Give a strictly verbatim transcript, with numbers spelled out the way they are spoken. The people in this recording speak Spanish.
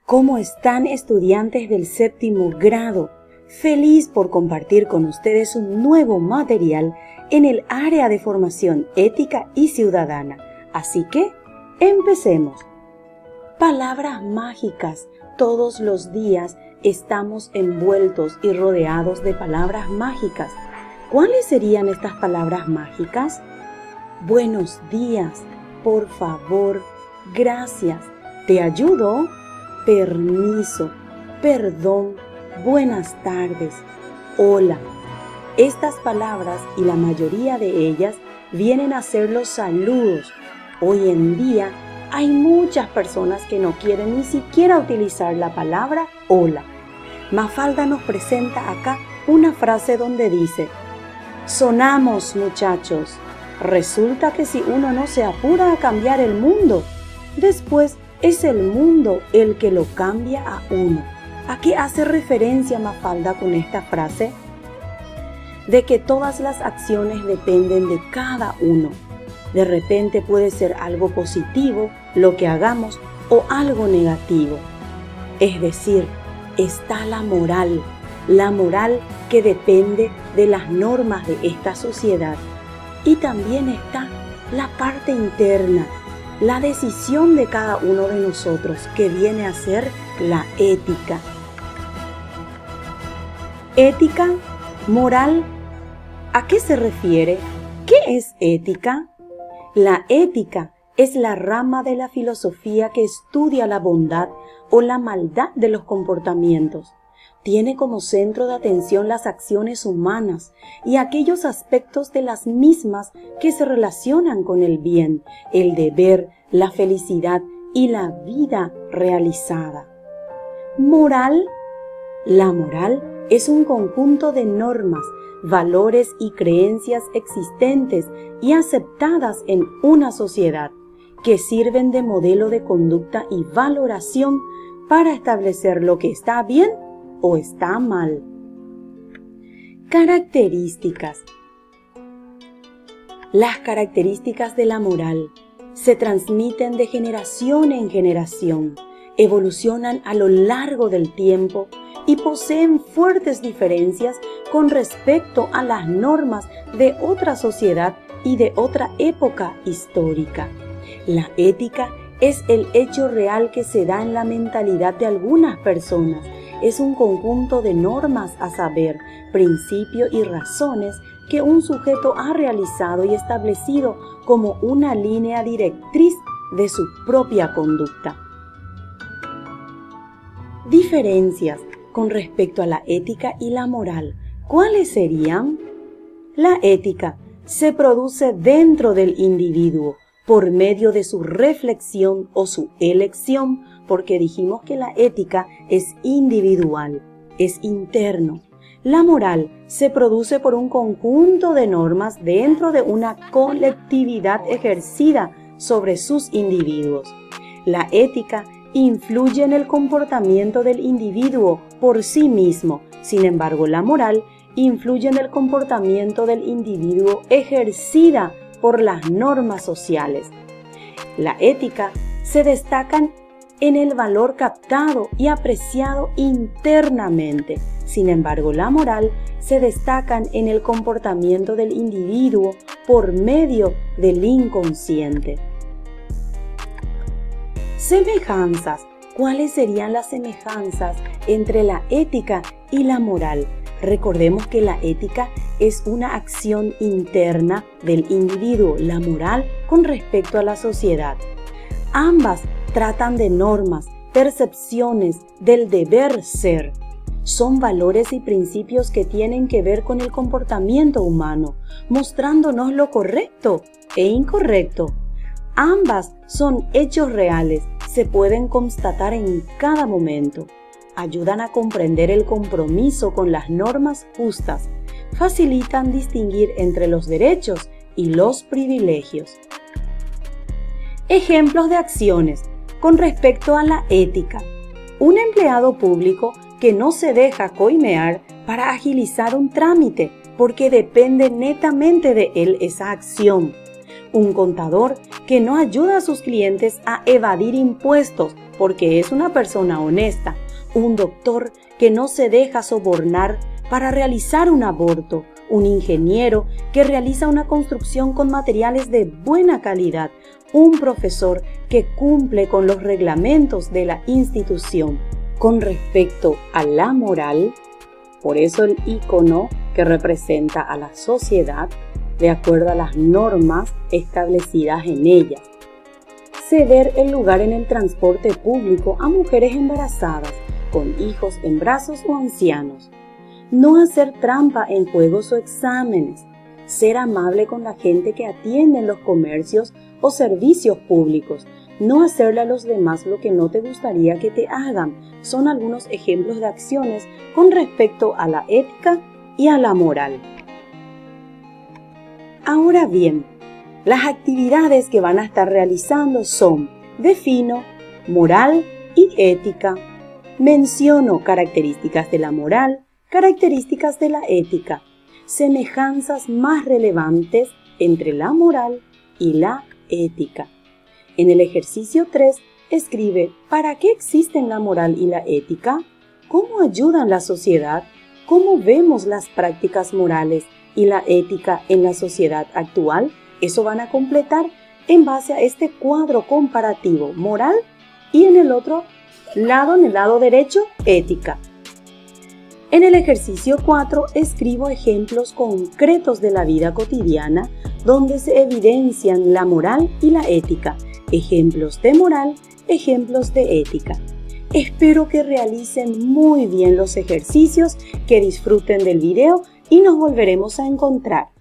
¿Cómo están, estudiantes del séptimo grado? Feliz por compartir con ustedes un nuevo material en el área de formación ética y ciudadana. Así que, empecemos. Palabras mágicas. Todos los días estamos envueltos y rodeados de palabras mágicas. ¿Cuáles serían estas palabras mágicas? Buenos días, por favor, gracias, te ayudo, permiso, perdón, buenas tardes, hola. Estas palabras y la mayoría de ellas vienen a ser los saludos. Hoy en día hay muchas personas que no quieren ni siquiera utilizar la palabra hola. Mafalda nos presenta acá una frase donde dice: sonamos, muchachos. Resulta que si uno no se apura a cambiar el mundo, después es el mundo el que lo cambia a uno. ¿A qué hace referencia Mafalda con esta frase? De que todas las acciones dependen de cada uno. De repente puede ser algo positivo lo que hagamos o algo negativo. Es decir, está la moral, la moral que depende de las normas de esta sociedad. Y también está la parte interna, la decisión de cada uno de nosotros, que viene a ser la ética. Ética, moral, ¿a qué se refiere? ¿Qué es ética? La ética es la rama de la filosofía que estudia la bondad o la maldad de los comportamientos. Tiene como centro de atención las acciones humanas y aquellos aspectos de las mismas que se relacionan con el bien, el deber, la felicidad y la vida realizada. Moral. La moral es un conjunto de normas, valores y creencias existentes y aceptadas en una sociedad que sirven de modelo de conducta y valoración para establecer lo que está bien o está mal. Características. Las características de la moral se transmiten de generación en generación, evolucionan a lo largo del tiempo y poseen fuertes diferencias con respecto a las normas de otra sociedad y de otra época histórica. La ética es el hecho real que se da en la mentalidad de algunas personas. Es un conjunto de normas, a saber, principios y razones que un sujeto ha realizado y establecido como una línea directriz de su propia conducta. Diferencias con respecto a la ética y la moral. ¿Cuáles serían? La ética se produce dentro del individuo por medio de su reflexión o su elección, porque dijimos que la ética es individual, es interno. La moral se produce por un conjunto de normas dentro de una colectividad ejercida sobre sus individuos. La ética influye en el comportamiento del individuo por sí mismo. Sin embargo, la moral influye en el comportamiento del individuo ejercida por las normas sociales. La ética se destacan en el valor captado y apreciado internamente. Sin embargo, la moral se destacan en el comportamiento del individuo por medio del inconsciente. Semejanzas. ¿Cuáles serían las semejanzas entre la ética y la moral? Recordemos que la ética es una acción interna del individuo, la moral con respecto a la sociedad. Ambas tratan de normas, percepciones, del deber ser. Son valores y principios que tienen que ver con el comportamiento humano, mostrándonos lo correcto e incorrecto. Ambas son hechos reales, se pueden constatar en cada momento. Ayudan a comprender el compromiso con las normas justas, facilitan distinguir entre los derechos y los privilegios. Ejemplos de acciones con respecto a la ética. Un empleado público que no se deja coimear para agilizar un trámite porque depende netamente de él esa acción. Un contador que no ayuda a sus clientes a evadir impuestos porque es una persona honesta, un doctor que no se deja sobornar para realizar un aborto, un ingeniero que realiza una construcción con materiales de buena calidad, un profesor que cumple con los reglamentos de la institución. Con respecto a la moral, por eso el icono que representa a la sociedad de acuerdo a las normas establecidas en ella. Ceder el lugar en el transporte público a mujeres embarazadas, con hijos en brazos o ancianos. No hacer trampa en juegos o exámenes. Ser amable con la gente que atiende en los comercios o servicios públicos. No hacerle a los demás lo que no te gustaría que te hagan. Son algunos ejemplos de acciones con respecto a la ética y a la moral. Ahora bien, las actividades que van a estar realizando son: defino, moral y ética. Menciono características de la moral, características de la ética, semejanzas más relevantes entre la moral y la ética. En el ejercicio tres, escribe ¿para qué existen la moral y la ética? ¿Cómo ayudan la sociedad? ¿Cómo vemos las prácticas morales y la ética en la sociedad actual? Eso van a completar en base a este cuadro comparativo moral y en el otro lado, en el lado derecho, ética. En el ejercicio cuatro escribo ejemplos concretos de la vida cotidiana donde se evidencian la moral y la ética. Ejemplos de moral, ejemplos de ética. Espero que realicen muy bien los ejercicios, que disfruten del video y nos volveremos a encontrar.